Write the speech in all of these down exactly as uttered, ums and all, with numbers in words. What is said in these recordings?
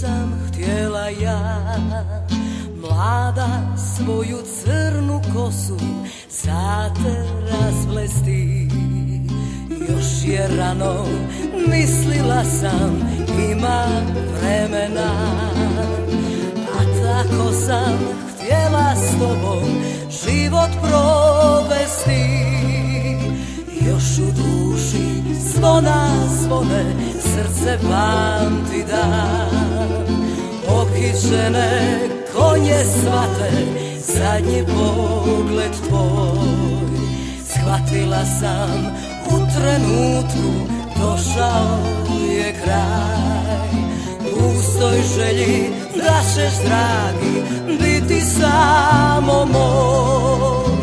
nisam htjela ja, mlada svoju crnu kosu za te razplesti. Još je rano, mislila sam ima vremena, a tako sam htjela s tobom život provesti. Još u duši zvona zvone, srce pamti dan. Okićene konje svate, zadnji pogled tvoj. Shvatila sam u trenutku, došao je kraj. Pustoj želji da ćeš, dragi, biti samo moj.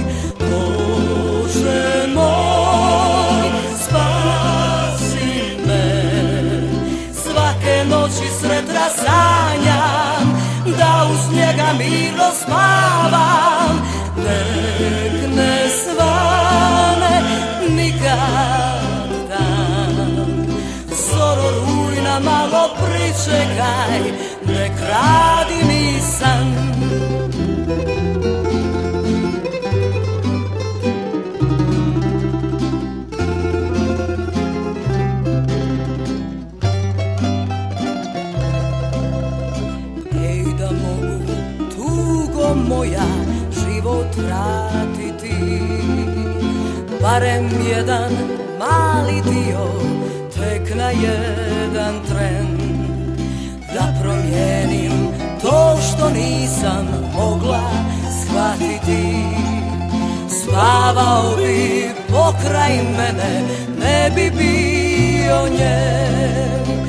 Bože moj, spasi me, svake noći sretra sanjam, da uz njega mirno spavam. Nek ne svane nikad dan, zoro rujna malo pričekaj, nek radi mi san. Ej, da mogu, tugo moja, život vratiti, barem jedan mali dio, tek na jedan tren, da promijenim to što nisam mogla shvatiti. Spavao bi pokraj mene, ne bi bio njen.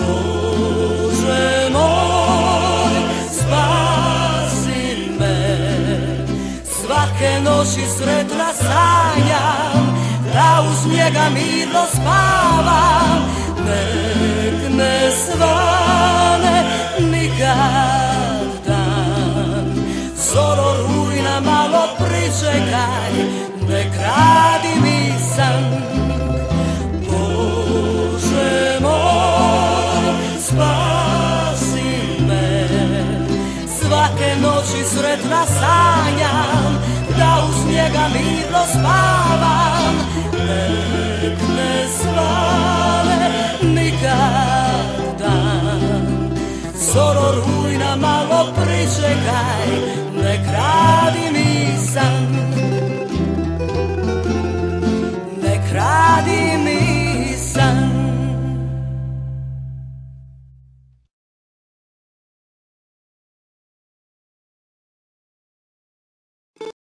Bože moj, spasi me, svake noći sretna sanjam, da uz njega mirno spavam. Nek ne svane nikad dan, zoro rujna malo pričekaj, nek radi mi san. Bože moj, spasi me, svake noći sretna sanjam, da uz njega mirno spavam. Nek ne svane nikad dan, zoro rujna malo pričekaj,